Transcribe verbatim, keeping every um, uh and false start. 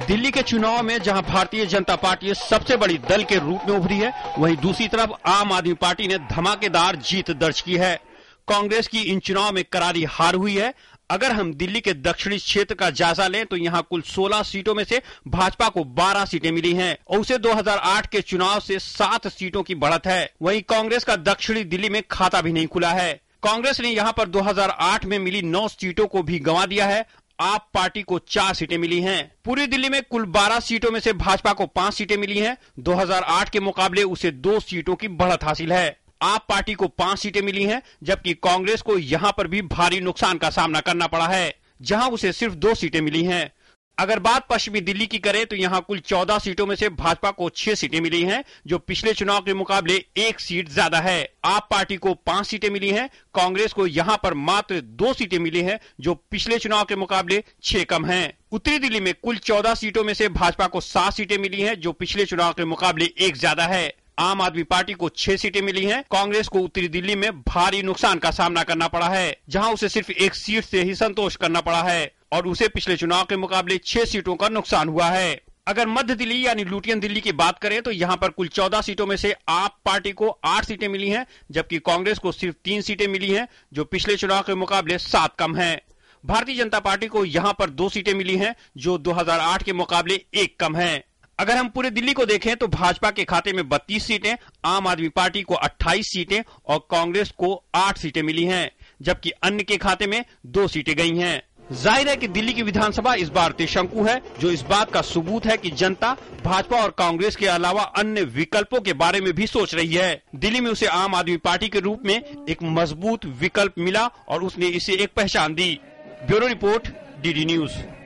दिल्ली के चुनाव में जहां भारतीय जनता पार्टी सबसे बड़ी दल के रूप में उभरी है, वहीं दूसरी तरफ आम आदमी पार्टी ने धमाकेदार जीत दर्ज की है। कांग्रेस की इन चुनाव में करारी हार हुई है। अगर हम दिल्ली के दक्षिणी क्षेत्र का जायजा लें तो यहां कुल सोलह सीटों में से भाजपा को बारह सीटें मिली हैं और उसे दो हज़ार आठ के चुनाव से सात सीटों की बढ़त है। वहीं कांग्रेस का दक्षिणी दिल्ली में खाता भी नहीं खुला है। कांग्रेस ने यहां पर दो हज़ार आठ में मिली नौ सीटों को भी गंवा दिया है। आप पार्टी को चार सीटें मिली हैं। पूरी दिल्ली में कुल बारह सीटों में से भाजपा को पांच सीटें मिली हैं। दो हज़ार आठ के मुकाबले उसे दो सीटों की बढ़त हासिल है। आप पार्टी को पांच सीटें मिली हैं, जबकि कांग्रेस को यहां पर भी भारी नुकसान का सामना करना पड़ा है, जहां उसे सिर्फ दो सीटें मिली हैं। अगर बात पश्चिमी दिल्ली की करें तो यहां कुल चौदह सीटों में से भाजपा को छह सीटें मिली हैं, जो पिछले चुनाव के मुकाबले एक सीट ज्यादा है। आप पार्टी को पांच सीटें मिली हैं। कांग्रेस को यहां पर मात्र दो सीटें मिली हैं, जो पिछले चुनाव के मुकाबले छह कम हैं। उत्तरी दिल्ली में कुल चौदह सीटों में से भाजपा को सात सीटें मिली हैं, जो पिछले चुनाव के मुकाबले एक ज्यादा है। आम आदमी पार्टी को छह सीटें मिली हैं। कांग्रेस को उत्तरी दिल्ली में भारी नुकसान का सामना करना पड़ा है, जहां उसे सिर्फ एक सीट से ही संतोष करना पड़ा है और उसे पिछले चुनाव के मुकाबले छह सीटों का नुकसान हुआ है। अगर मध्य दिल्ली यानी लुटियन दिल्ली की बात करें तो यहां पर कुल चौदह सीटों में से आप पार्टी को आठ सीटें मिली हैं, जबकि कांग्रेस को सिर्फ तीन सीटें मिली हैं, जो पिछले चुनाव के मुकाबले सात कम है। भारतीय जनता पार्टी को यहां पर दो सीटें मिली हैं, जो दो हज़ार आठ के मुकाबले एक कम है। अगर हम पूरे दिल्ली को देखें तो भाजपा के खाते में बत्तीस सीटें, आम आदमी पार्टी को अट्ठाईस सीटें और कांग्रेस को आठ सीटें मिली हैं, जबकि अन्य के खाते में दो सीटें गई हैं। जाहिर है कि दिल्ली की विधानसभा इस बार त्रिशंकु है, जो इस बात का सबूत है कि जनता भाजपा और कांग्रेस के अलावा अन्य विकल्पों के बारे में भी सोच रही है। दिल्ली में उसे आम आदमी पार्टी के रूप में एक मजबूत विकल्प मिला और उसने इसे एक पहचान दी। Bureau report, D D news.